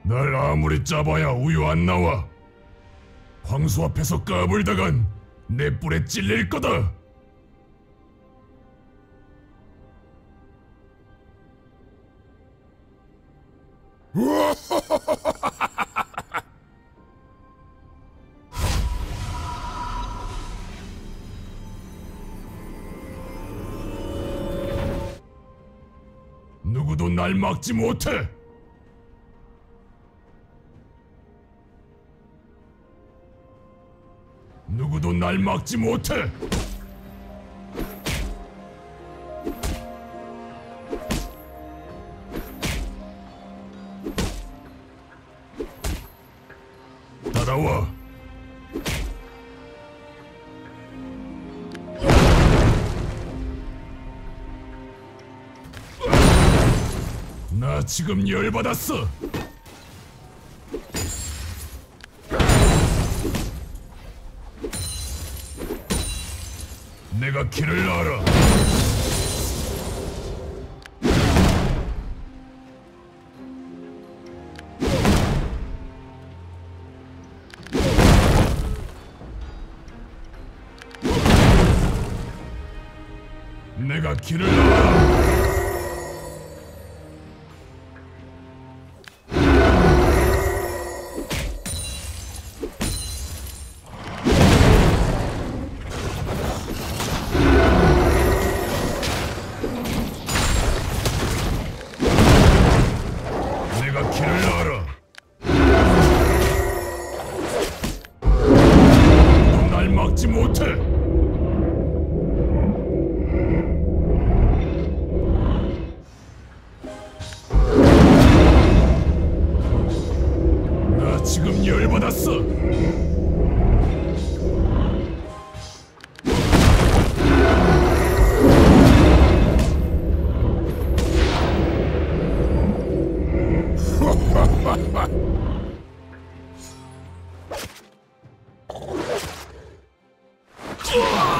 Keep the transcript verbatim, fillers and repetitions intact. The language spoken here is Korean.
날 아무리 짜봐야 우유 안 나와. 황소 앞에서 까불다간 내 뿔에 찔릴 거다. 누구도 날 막지 못해. 누구도 날 막지 못해. 따라와. 나 지금 열받았어. 내가 길을 알아. 내가 길을 알아. 내가 길을 알아. 넌 날 막지 못해. 나 지금 열받았어. 으아!